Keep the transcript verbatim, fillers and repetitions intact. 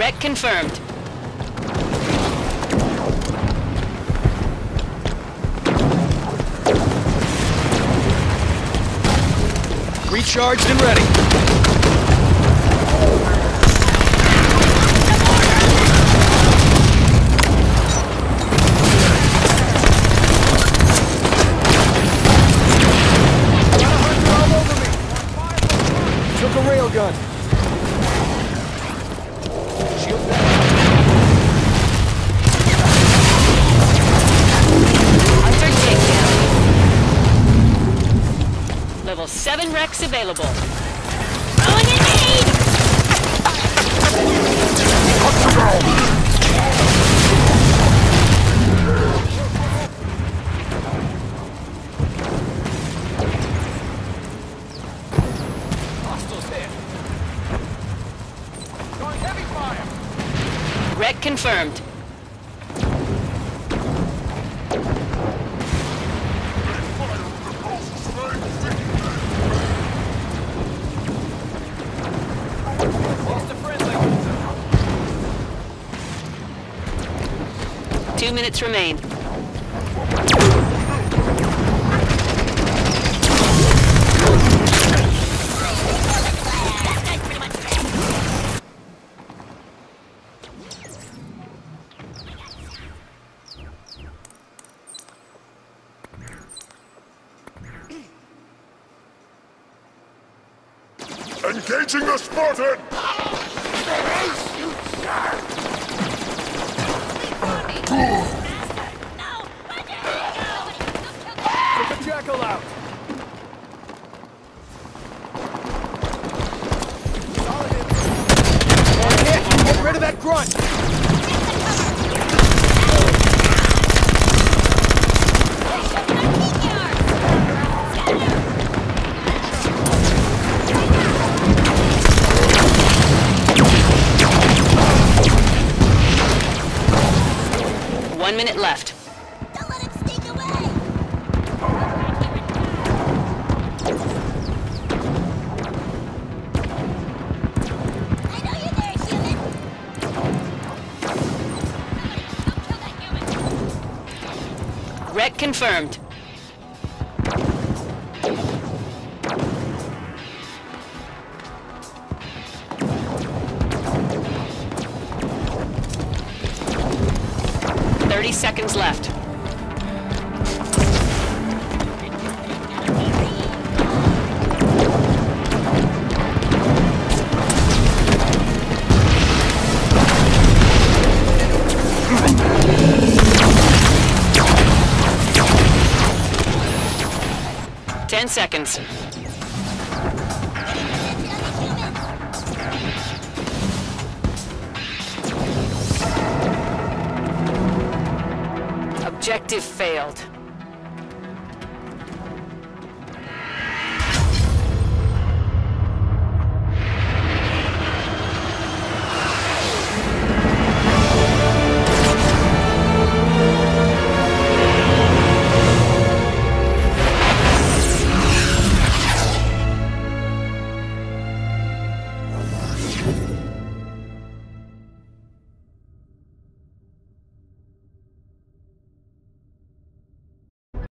Wreck confirmed. Recharged and ready. Took a railgun. Shield Hunter takedown. Level seven Rex available. Throwing an aid! hostiles hit. Going heavy fire. Wreck confirmed. Lost a friendly. Two minutes remain. Engaging the Spartan! Took a jackal out. Solid hit. One hit. Get rid of that grunt. One minute left. Don't let him sneak away! I know you're there, human! Kill that human! Wreck confirmed. Thirty seconds left. Ten seconds. Objective failed.